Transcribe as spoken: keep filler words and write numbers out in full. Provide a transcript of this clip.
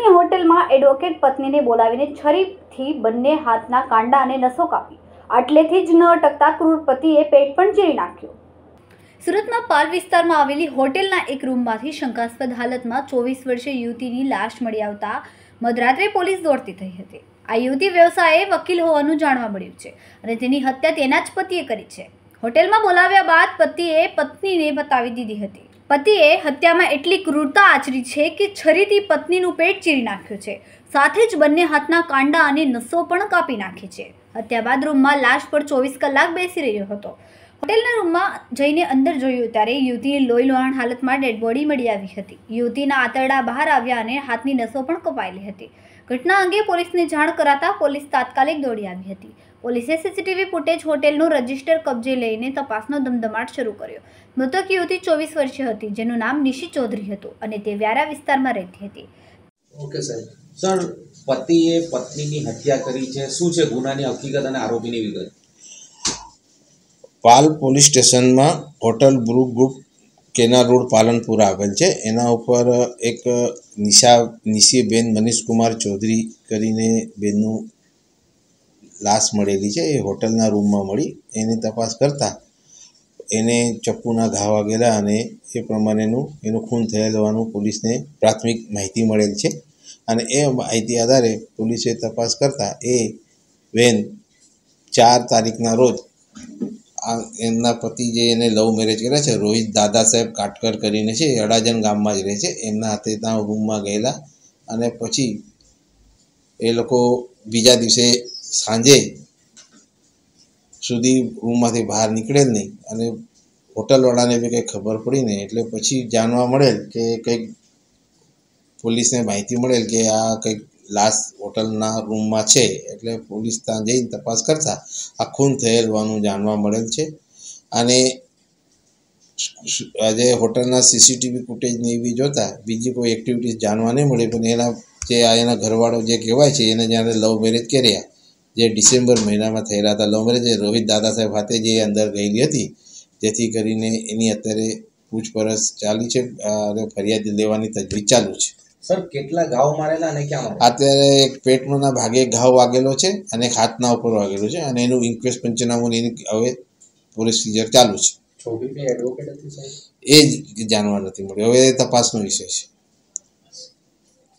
સુરतની હોટેलમાં advocate પત્નીને બોલાવીને છરીથી બંને હાથના કાંડા અને નસો કાપી આટલેથી જ ન અટકતા ક્રૂર પતિએ પેટ પણ ચીરી નાખ્યું। સુરતમાં પાલ વિસ્તારમાં આવેલી હોટેલના એક રૂમમાંથી શંકાસ્પદ હાલતમાં ચોવીસ વર્ષીય યુવતીની લાશ મળી આવતા મધરાત્રે પોલીસ દોડતી થઈ હતી। આ યુવતી વ્યવસાયે વકીલ હોવાનું જાણવા મળ્યું છે અને તેની હત્યા તેના જ પતિએ કરી છે। હોટેલમાં બોલાવ્યા બાદ પતિએ પત્નીને બતાવી દીધી હતી। પતિએ હત્યામાં એટલી ક્રૂરતા આચરી છે કે છરીથી પત્નીનું પેટ ચીરી નાખ્યું છે, સાથે જ બંને હાથના કાંડા અને નસો પણ કાપી નાખી છે। હત્યા બાદ રૂમમાં લાશ પર ચોવીસ કલાક બેસી રહ્યો હતો। હોટેલના રૂમમાં જઈને અંદર જોયું ત્યારે યુવતીની લોહી લોહાણ હાલતમાં ડેડ બોડી મળી આવી હતી। યુવતીના આંતરડા બહાર આવ્યા અને હાથની નસો પણ કપાયેલી હતી। ઘટના અંગે પોલીસને જાણ કરાતા પોલીસ તાત્કાલિક દોડી આવી હતી। પોલીસે સીસીટીવી ફૂટેજ હોટેલનું રજિસ્ટર કબજે લઈને તપાસનો ધમધમાટ શરૂ કર્યો। મૃતક યુવતી ચોવીસ વર્ષીય હતી, જેનું નામ નિશી ચૌધરી હતું અને તે વ્યારા વિસ્તારમાં રહેતી હતી। ઓકે સાહેબ, સર પતિએ પત્નીની હત્યા કરી છે, શું છે ગુનાની હકીકત અને આરોપીની વિગત? પાલ પોલીસ સ્ટેશનમાં hotel brew group canal road Palanpur આવેલ છે। એના ઉપર એક નિશા નિશીબેન મનીષકુમાર ચૌધરી કરીને બેનનું લાશ મળેલી છે। એ હોટલના રૂમમાં મળી। એની તપાસ કરતાં એને ચપ્પુના ઘા વાગેલા અને એ પ્રમાણેનું એનું ખૂન થયેલ હોવાનું પોલીસને પ્રાથમિક માહિતી મળેલ છે અને એ માહિતી આધારે પોલીસે તપાસ કરતાં એ બેન ચાર તારીખના રોજ આ એમના પતિ જે એને લવ મેરેજ કર્યા છે, રોહિત દાદા સાહેબ કાટકર કરીને છે, એ અડાજણ ગામમાં જ રહે છે, એમના હાથે ત્યાં રૂમમાં ગયેલા અને પછી એ લોકો બીજા દિવસે સાંજે સુધી રૂમમાંથી બહાર નીકળેલ નહીં અને હોટલવાળાને બી કંઈ ખબર પડી નહીં। એટલે પછી જાણવા મળેલ કે કંઈક પોલીસને માહિતી મળેલ કે આ કંઈક લાશ હોટલના રૂમમાં છે, એટલે પોલીસ ત્યાં જઈને તપાસ કરતાં આ ખૂન થયેલ હોવાનું જાણવા મળેલ છે અને આજે હોટલના સીસીટીવી ફૂટેજને એવી જોતાં બીજી કોઈ એક્ટિવિટીઝ જાણવા નહીં મળી, પણ એના જે આ એના ઘરવાળો જે કહેવાય છે એને જ્યારે લવ મેરેજ કર્યા, જે ડિસેમ્બર મહિનામાં થયેલા હતા લવ મેરેજ, એ રોહિત દાદા સાહેબ હાથે જે અંદર ગયેલી હતી, જેથી કરીને એની અત્યારે પૂછપરછ ચાલી છે અને ફરિયાદ લેવાની તજવીજ ચાલુ છે। સર કેટલા ઘાવ મારેલા અને ક્યાં મારેલા? અત્યારે એક પેટના ભાગે ઘાવ વાગેલો છે અને એક હાથના ઉપર વાગેલો છે અને એનું ઇન્ક્વેસ્ટ પંચનામું એની હવે પ્રોસિજર ચાલુ છે। છોકરી એડવોકેટ હતી સાહેબ? એ જ જાણવા નથી મળ્યું, હવે તપાસનો વિષય છે।